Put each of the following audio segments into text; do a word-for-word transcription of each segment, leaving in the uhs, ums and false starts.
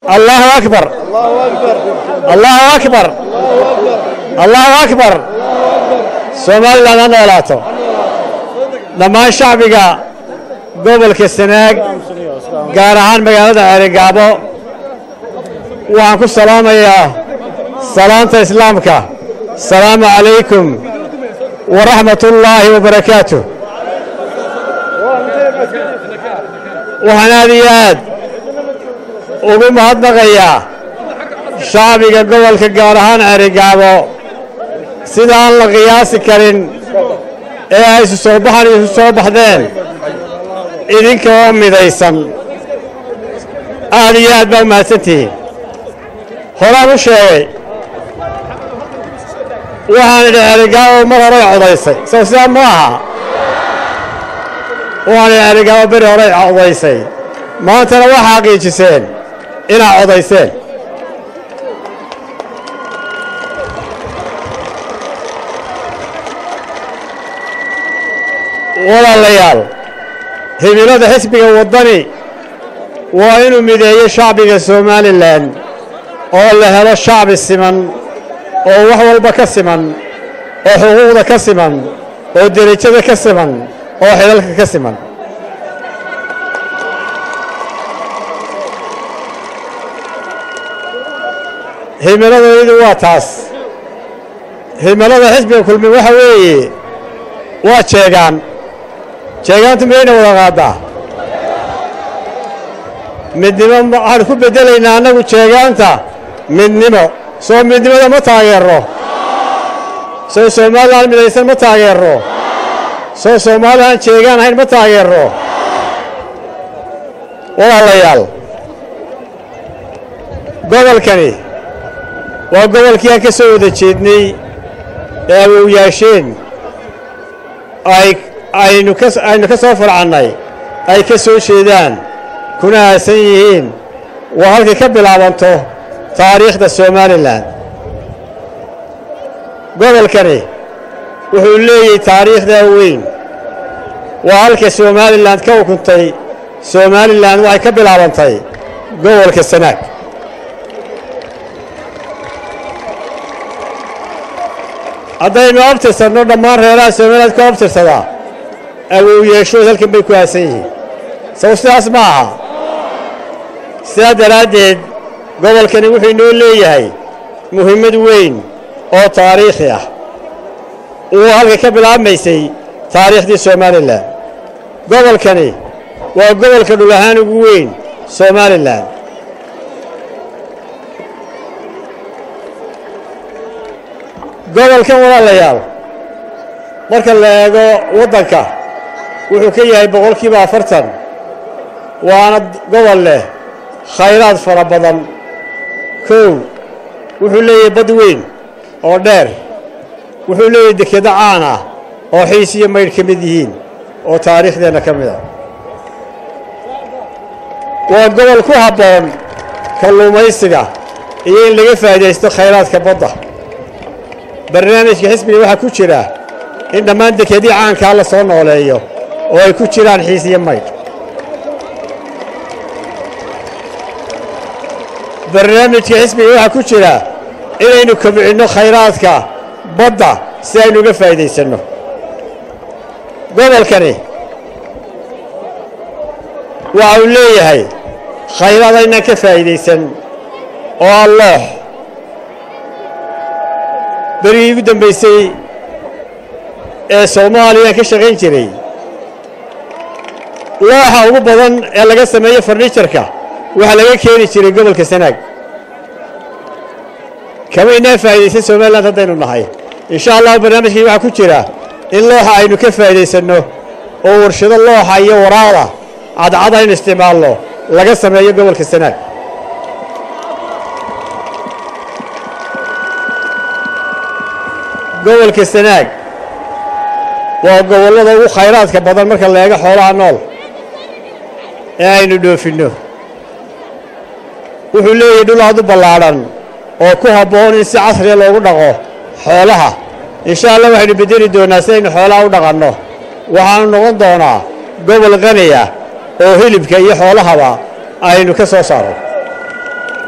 الله أكبر الله أكبر الله أكبر سومالي لنا نولاتو لما شعبك قبل كستناق قارهان مقالة عرقابو وعنكو السلام يا سلامة إسلامك السلام عليكم ورحمة الله وبركاته وهناديات وقم هدنغيا شعبك قبل كقارهان عرقابو سيدان لقياسي كرين ايه ايسو صوبحان ايسو صوبحدين إذن كوامي دايسان آليات بوما ستي هرام الشيء وحان العرقاو مرة ريع عضيسي سوسيان معها وحان العرقاو بري ريع عضيسي ما ترى وحاقي جسين إنا عضيسين ولا الليال هبيلada xisbiga wadani waa inuu mideeyo shacbiga Soomaaliland oo la helo shacbi siman oo wax walba ka siman oo xuquuqda ka siman oo darajada ka siman oo xilalka ka siman himiladoodu waa taas himilada xisbiga kulmi waxa weeye waa jeegaan jeegaantu miyayna wada qaadaa midnimo waxaan ku bedelaynaa annagu jeegaanta midnimo soo midnimada ma taageero soo Soomaaliland midaysan ma taageero soo Soomaaliland jeegaan ahayn ma taageero walaalayaal gobolkani waa gobolkii aan ka soo wada jeednay ee awowyaasheen ay aynu ka aynu ka soo farcanay ay ka soo jeedaan kuna aasan yihiin waa halkii ka bilaabanto taariikhda Soomaaliland gobolkani wuxuu leeyahay taariikhda weyn waa halka Soomaaliland ka ukuntay Soomaaliland waxay ka bilaabantay gobolka Sanaag haddaynu abtirsanno dhammaan reeraha Soomaaliland ku abtirsadaa awowyaashood halkan bay ku aasan yihiin saw sidaas ma aha sidaa daraaddeed gobolkani wuxuu inoo leeyahay muhiimad weyn oo taariikhi ah uu halka ka bilaabmaysay taariikhdii Soomaaliland gobolkani waa gobolka dhul ahaan ugu weyn Soomaaliland gobolkan walaalayaal marka la eego waddanka wuxuu ka yahay boqolkiiba afartan waana gobol leh khayraad fara badan kow wuxuu leeyahay bad weyn oo dheer wuxuu leeyahay dekedo caan ah oo xiis iyo maydh ka mid yihiin oo taariikhdeenna ka mid ah waa gobol ku habboon kalluumaysiga iyo in laga faa'iidaysto khayraadka badda barnaamijka xisbiga waxaa ku jira in dhammaan dekedii caankaa la soo nooleeyo oo ay ku jiraan xiis iyo maydh barnaamijka xisbiga waxaa ku jira inaynu kobcinno khayraadka badda si aynu uga faa'iidaysanno gobolkani waxa uu leeyahay khayraad aynaan ka faa'iidaysan oo alloox berigii ugu dambaysay ee Soomaaliya ka shaqayn jiray looxa ugu badan ee laga sameeyo furniture-ka waxa laga keeni jiray gobolka Sanaag kama inaa faa'iidaysan Soomaaliland haddaynu nahay insha Allah barnaamijkii waxa ku jira in looxa aynu ka faa'iidaysano oo warshado looxa iyo waraaqda cadcad aynu isticmaalno laga sameeyo gobolka Sanaag gobolka Sanaag waa gobollada ugu khayraadka badan marka la eego xoolaha nool ee aynu dhoofinno wuxuu leeyahay dhul aad u ballaaran oo ku habboon in si casri ah loogu dhaqo xoolaha insha Allah waxaynu bedeli doonaa si aynu xoolaha u dhaqanno waxaanu noqon doonaa gobol qani ah oo hilibka iyo xoolahaba aynu ka soo saaro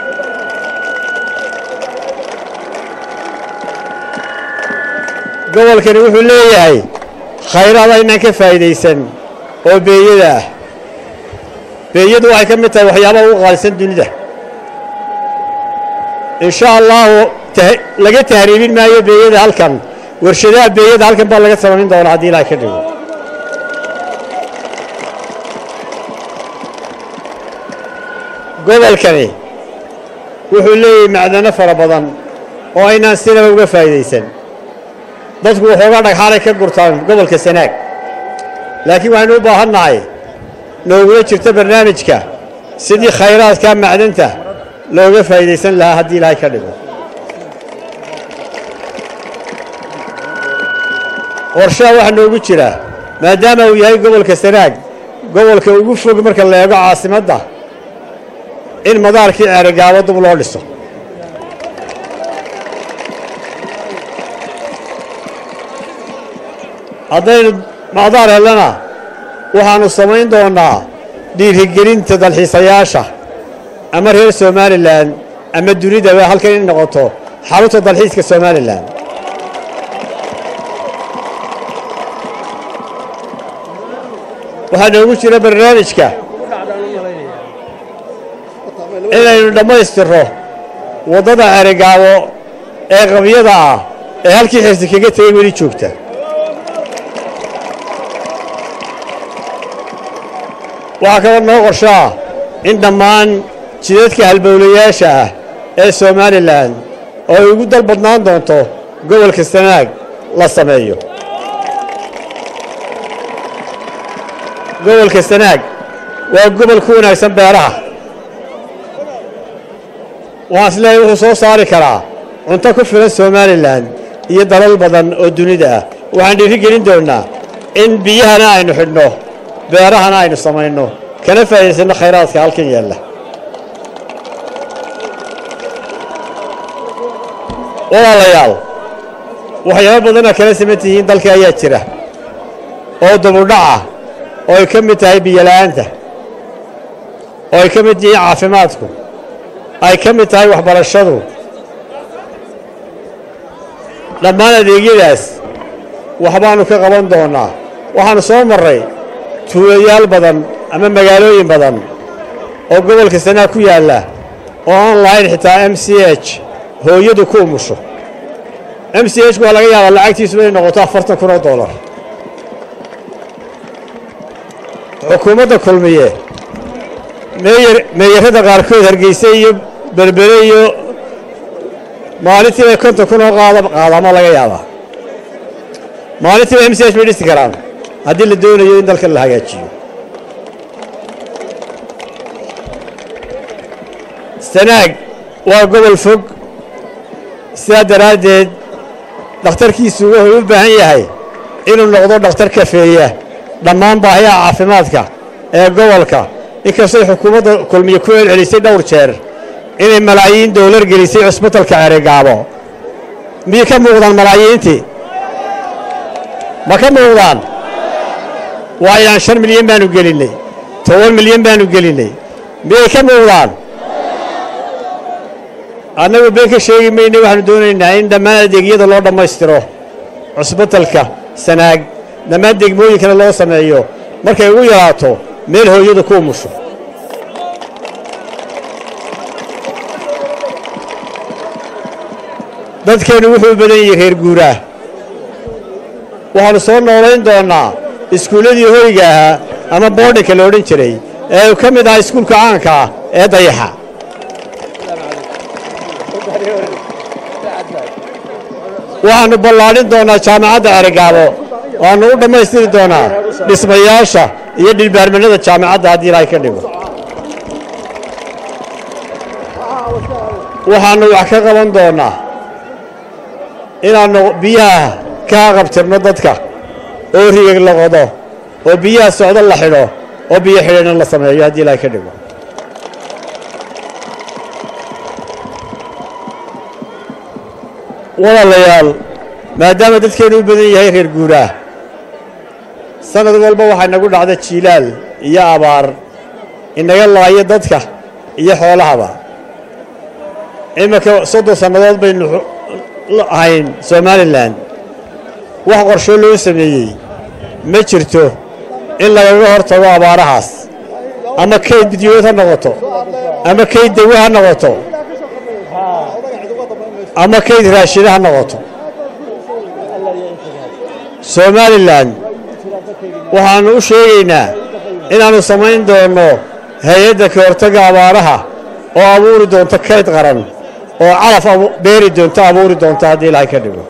gobolkani wuxuu leeyahay khayraad aynaan ka faa'iidaysan oo beeyada ah beeyadu waxay ka mid tahay waxyaabaha ugu qaalisan dunida in sha allahu laga tahriibin maayo beeyada halkan warshadaha beeyada halkan baa laga samayn doonaa haddii ilaahay ka dhigo gobolkani wuxuu leeyahay macdano fara badan oo aynaan sinaba uga faa'iidaysan dadku waxoogaa dhagxaalay ka gurtaan gobolka Sanaag laakiin waxaynu u baahannahay noogula jirta barnaamijka sidii khayraadka macdanta looga faa'iidaysan lahaa haddii ilaahay ka dhigo qorshaha waxaa noogu jira maadaama uu yahay gobolka Sanaag gobolka ugu fog marka la eego caasimadda in madaarkii Ceerigaabo dib loo dhiso haddaynu madaar helana waxaanu samayn doonaa dhiirigelinta dalxiisayaasha ama reer Somaliland ama dunidaba halkan in noqoto xarunta dalxiiska Somaliland waxaa noogu jira barnaamijka inaynu dhammaystirro waddada Ceerigaabo ee qabyada ah ee halkii xirsi kaga tegay weli joogta waxaa kaloo noo qorshaa in dhammaan jidadka halbowlayaasha ah ee Somaliland oo ay ugu dal badnaan doonto gobolka Sanaag la sameeyo gobolka Sanaag waa gobol ku wanaagsan beeraha waxaan isleeyahay wuxuu soo saari karaa cunto ku filan Somaliland iyo dalal badan oo dunida ah waxaan dhiirigelin doonaa in biyahana aynu xidhno beerahana aynu samayno kana faa'iidaysano khayraadka halkan yaalla walaalayaal waxyaabo badan oo kala siman tihiin dalka ayaa jira oo dubudhaca oo ay ka mid tahay biyo la'aanta oo ay ka mid yihiin caafimaadku ay ka mid tahay waxbarashadu dhammaan adeegyadaas waxbaanu ka qaban doonaa waxaanu soo marray tuulayaal badan ama magaalooyin badan oo gobolka Sanaag ku yaalla oo aan lahayn xitaa M C H hooyadu ku umusho M C H waa laga yaabaa lacagtiisu inay noqoto afartan kun oo dollar xukuumadda kulmiye meeyar meeyarada qaarkood Hargeysa iyo Berbere iyo maalintii konton kun oo qaadama laga yaabaa maalintii M C H bay dhisi karaan haddii la doonayo in dalka la hagaajiyo Sanaag waa gobol fog sidaa daraaddeed dhakhtarkiisu wuxuu u baahan yahay inuu noqdo dhakhtar kafeeya dhammaan baahiyaha caafimaadka ee gobolka inkastoo xukuumadda kulmiye ku celcelisay dhowr jeer inay malaayiin doolar gelisay cusbitalka Ceerigaabo miyay ka muuqdaan malaayiintii ma ka muuqdaan waa inaan shan milyan baanu gelinay toban milyan baanu gelinay miyay ka muuqdaan annagu been ka sheegi mayno waxaanu doonaynaa in dhammaan adeegyada loo dhammaystiro cusbitalka Sanaag dhammaan degmooyinkana loo sameeyo markay ugu yaraato meel hooyadu ku umusho dadkeenu wuxuu badan yahay reer guuraa waxaanu soo noolayn doonaa iskuuladii hoyga ahaa ama boardinka la odhan jiray ee uu ka mid ahaa iskuulka caanka ah ee Dayaxa waxaanu ballaadhin doonaa jaamacadda Ceerigaabo waanu u dhammaystiri doonaa dhismayaasha iyo dhilbaarmanada jaamacadda haddii ilaahay ka dhigo waxaanu wax ka qaban doonaa inaannu biyaha ka qabtirno dadka oo riigag la qodo oo biyaha socdo la xidho oo biyo xidhana la sameeyo haddii ilaahay ka dhigo walaalayaal maadaama dadkeenu u badan yahay reer guuraa sanad walba waxaa nagu dhacda jiilaal iyo abaar inaga laayo dadka iyo xoolahaba iminka soddon sannadood baynu ahayn Somaliland wax qorsho loo sameeyey ma jirto in lagaga hortago abaarahaas ama kayd bidyood ha noqoto ama kayd dawo ha noqoto ama kayd raashida ha noqoto somalilan waxaannu u sheegaynaa inaannu samayn doonno hay-adda ka hortagga abaaraha oo abuuri doonto kayd qaran oo calaf beeri doonto abuuri doonto haddii ilaahay ka dhigo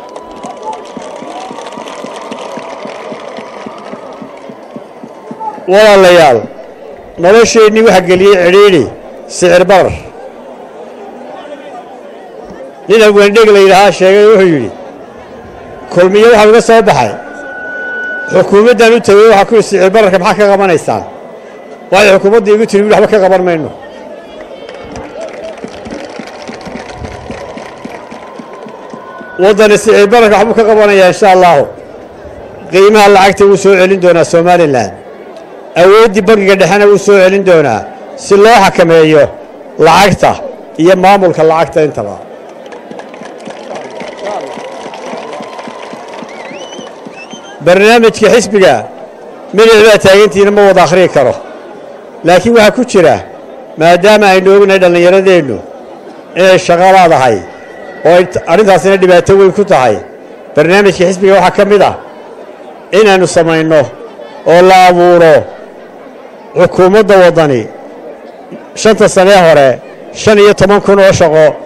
walaalayaal nolosheennii waxa geliyey cidhiidhi sicir barar nin hawendheg la yidhaahaa sheegay wuxuu yidhi kulmiyo waxaa uga soo baxay xukuumaddan u tegey waxaa ku yidhi sicir bararka maxaa ka qabanaysaan waayo xukuumaddii igu tiri waxba ka qaban mayno waddani sicir bararka waxbuu ka qabanayaa insha allaahu qiimaha lacagta wuu soo celin doonaa somalilan awooddii bangiga dhexena wuu soo celin doonaa si loo xakameeyo lacagta iyo maamulka lacagta intaba barnaamijka xisbiga midicbaa taagantiina ma wada akhriyi karo laakiin waxaa ku jira maadaama aynu ognahay dhallinyaradeennu inay shaqo laadahay oo arrintaasina dhibaato weyn ku tahay barnaamijka xisbiga waxaa ka mid ah inaannu samayno oo la abuuro xukuumadda waddani shanta sanee hore shan iyo toban kun oo shaqo